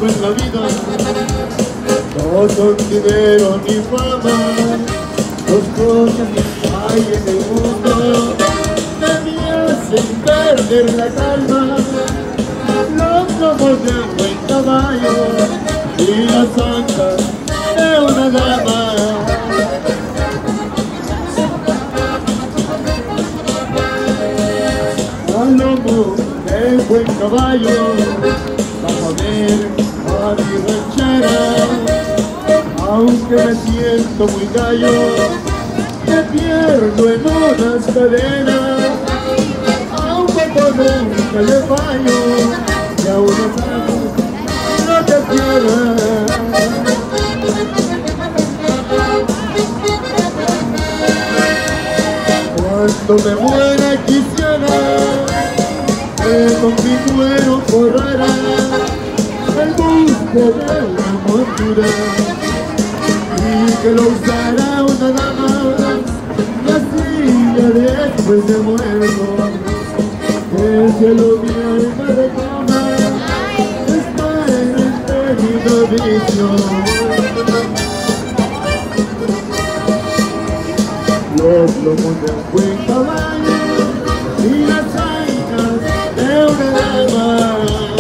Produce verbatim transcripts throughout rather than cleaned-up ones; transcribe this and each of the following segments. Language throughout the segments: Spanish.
tiempo en la vida, no son dinero ni fama, dos cosas que hay en el mundo que me hacen perder la calma: los lomos de un buen caballo y las ancas de una dama. Al lomo de un buen caballo vamos a ver a mi ranchera, aunque me siento muy gallo, me pierdo en unas cadenas, aunque por nunca le fallo, y a unos años no te quieras. Cuando me muera quisiera que con mi cuero forrara el busto de una montura y que lo usara una dama, y así ya después de muerto que el cielo mi alma reclama está en el temido vicio. Los lomos de un buen caballo y las ancas de una dama.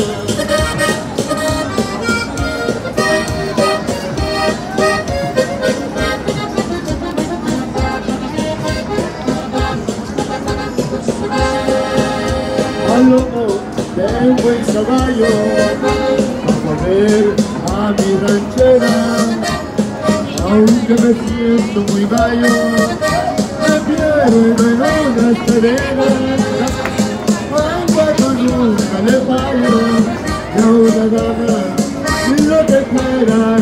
Al lomo de un buen caballo vamos a ver a mi ranchera, aunque me siento muy gallo, me pierdo en unas cadenas, cuando nunca le fallo, y a una dama lo que quiera.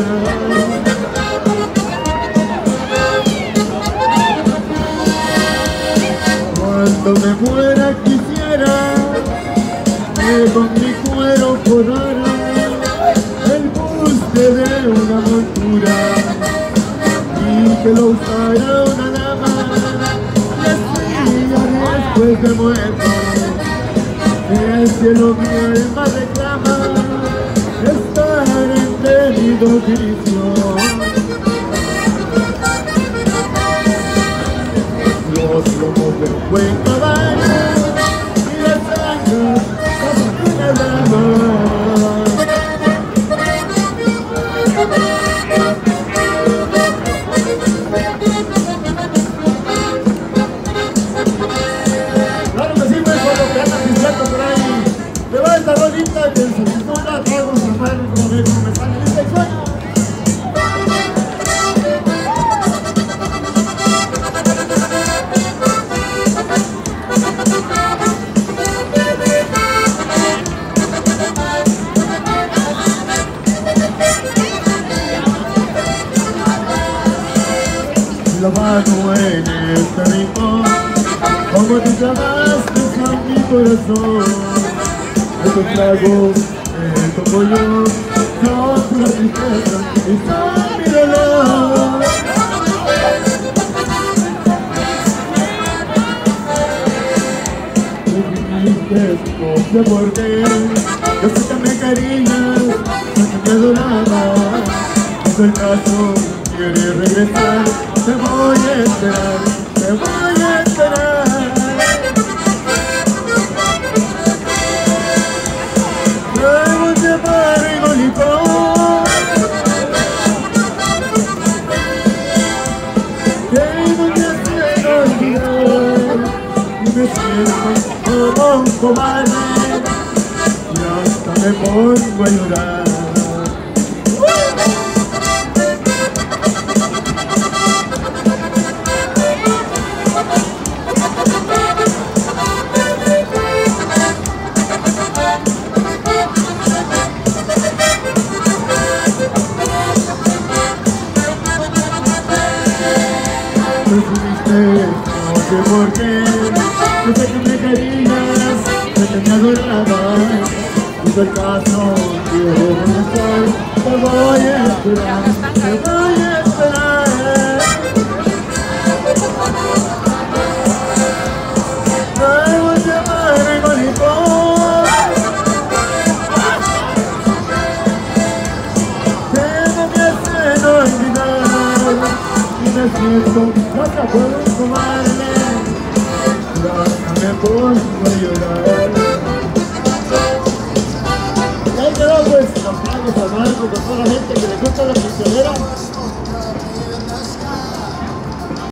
Cuando me muera quisiera que con mi cuero forrara el buste de una montura y que lo usara una dama, y así ya después de muerto que el cielo mi alma reclama estar en temido vicio. Los lomos de un buen caballo y las ancas de una dama. Claro que sí, pues, cuando te andas diciendo por ahí, te va esta rolita que el solito la traigo en su mano, como me, como me sale en este sueño. La mano en este rincón, como tú llamaste a mi corazón, estos tragos que toco yo son pura tristeza y son mi dolor. Me dijiste, no sé por qué, yo sé que me cariñas, sé que me adorabas, no es el caso, quieres regresar. Te voy a esperar, te voy a esperar. Traigo de barrio licor que no te hace olvidar, y me siento como un cobarde y hasta me pongo a llorar. No sé por qué, yo sé que me querías, sé que me adorabas, y por caso quiero regresar, te voy a esperar, te voy a esperar. Traigo a llamar el maricón sentimiento, nunca puedo tomarme, ya me pongo a llorar. Y ahí quedó pues los planes amargos con toda la gente que le gusta la pistolera.